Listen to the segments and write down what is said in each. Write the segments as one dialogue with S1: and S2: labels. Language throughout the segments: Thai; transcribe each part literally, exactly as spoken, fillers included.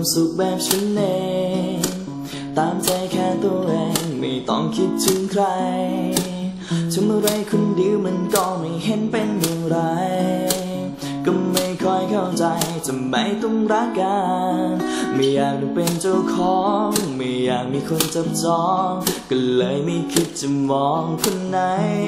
S1: สุขแบบฉันเองตามใจแค่ตัวเองไม่ต้องคิดถึงใครทำอะไรคนเดียวมันก็ไม่เห็นเป็นอย่างไรก็ไม่ค่อยเข้าใจทำไมต้องรักกันไม่อยากต้องเป็นเจ้าของไม่อยากมีคนจับจองก็เลยไม่คิดจะมองคนไหน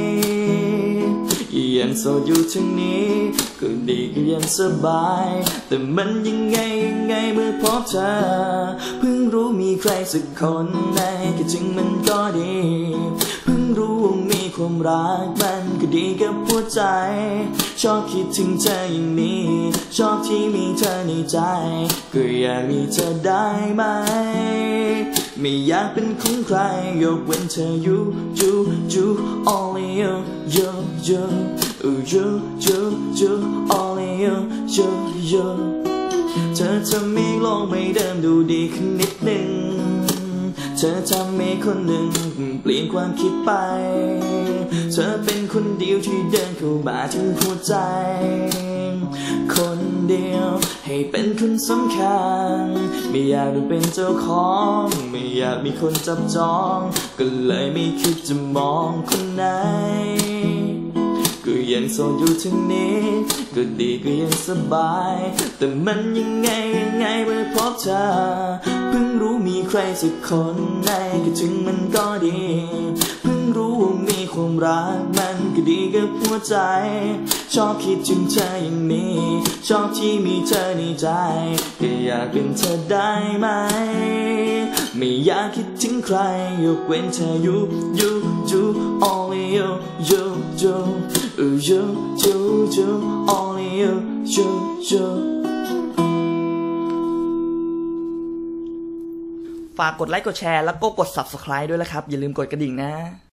S1: ยังโสดอยู่ทั้งนี้ก็ดีก็ยังสบายแต่มันยังไงยังไงเมื่อพบเธอเพิ่งรู้มีใครสักคนในก็จริงมันก็ดีเพิ่งรู้ว่ามีความรักมันก็ดีกับหัวใจชอบคิดถึงเธออย่างนี้ชอบที่มีเธอในใจก็อยากมีเธอได้ไหมไม่อยากเป็นของใครยกเว้นเธอ you you you only you you you you you you only you you you เธอทำให้โลกไม่เดิมดูดีขึ้นนิดหนึ่งเธอทำให้คนหนึ่งเปลี่ยนความคิดไปเธอเป็นคนเดียวที่เดินเข้ามาถึงหัวใจคนเดียวให้เป็นคนสำคัญไม่อยากเป็นเจ้าของไม่อยากมีคนจับจองก็เลยไม่คิดจะมองคนไหนก็ยังโสดอยู่ทั้งนี้ก็ดีก็ยังสบายแต่มันยังไงยังไงเมื่อพบเธอเพิ่งรู้มีใครสักคนในก็ถึงมันก็ดีเพิ่งรู้ว่ามีความรักมันก็ดีกับหัวใจชอบคิดถึงเธออย่างนี้ชอบที่มีเธอในใจก็อยากเป็นเธอได้ไหมไม่อยากคิดถึงใครยกเว้นเธอ you you you only you you you you you you only you you you
S2: ฝากกดไลค์กดแชร์แล้วก็กด ซับสไครบ์ ด้วยนะครับอย่าลืมกดกระดิ่งนะ